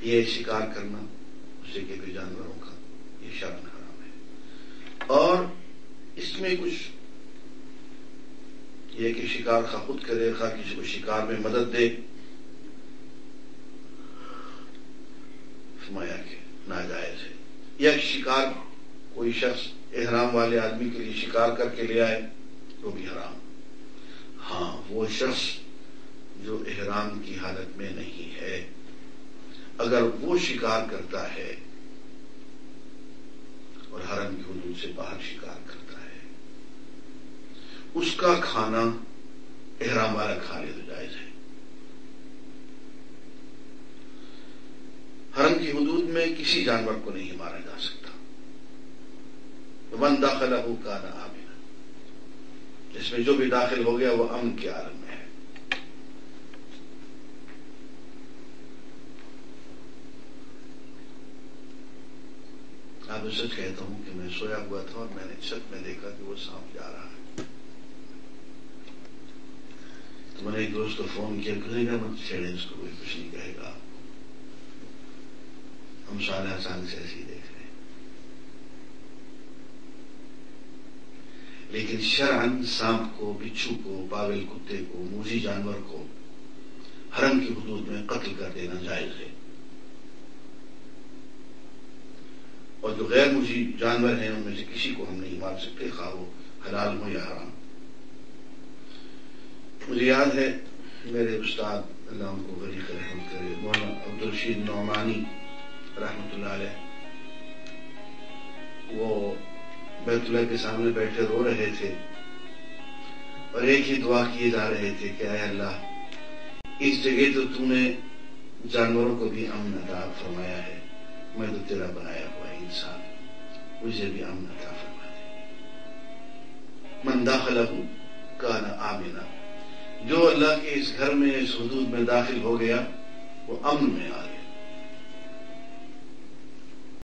یہ شکار کرنا اسے کے بھی جانوروں کا یہ شرعاً حرام ہے. اور اس میں کچھ یہ کہ شکار خواہ خود کرے خواہ کسی کو شکار میں مدد دے، فرمایا کہ ناجائز ہے. یا شکار کوئی شخص احرام والے آدمی کے لیے شکار کر کے لے آئے وہ بھی حرام. ہاں وہ شخص جو احرام کی حالت میں نہیں ہے اگر وہ شکار کرتا ہے اور حرم کی حدود سے باہر شکار کرتا ہے اس کا کھانا احرام والا کھا لے تو جائز ہے. حرم کی حدود میں کسی جانور کو نہیں مارا جا سکتا. من داخلہ کان آمنا، جس میں جو بھی داخل ہو گیا وہ امن کے عالم میں ہے. آپ سچ کہتا ہوں کہ میں سویا ہوا تھا اور میں نے چھت میں دیکھا کہ وہ سانپ جا رہا ہے. تو میں نے ایک دوست کو فون کیا، کہے گا مت چھیڑے اس کو، کوئی کچھ نہیں کہے گا، ہم سارے آسان سے ایسے ہی دیکھ رہے ہیں. لیکن شرعاً سانپ کو، بچھو کو، پاگل کتے کو، موذی جانور کو حرم کی حدود میں قتل کر دینا جائز ہے. اور جو غیر موذی جانور ہیں ان میں سے کسی کو ہم نہیں مار سکتے، خواہ وہ حلال ہو یا حرام. مجھے یاد ہے میرے استاد اللہ ان کو غریق رحمت کرے، مولانا عبدالرشید نعمانی رحمۃ اللہ علیہ، وہ بیت اللہ کے سامنے بیٹھے رو رہے تھے اور ایک ہی دعا کیے جا رہے تھے کہ اے اللہ اس جگہ تو تو نے جانوروں کو بھی امن عطا فرمایا ہے، میں تو تیرا بنایا ہوا انسان، مجھے بھی امن عطا فرما دے. من داخلہ کان آمنا، جو اللہ کے اس گھر میں اس حدود میں داخل ہو گیا وہ امن میں آ گیا.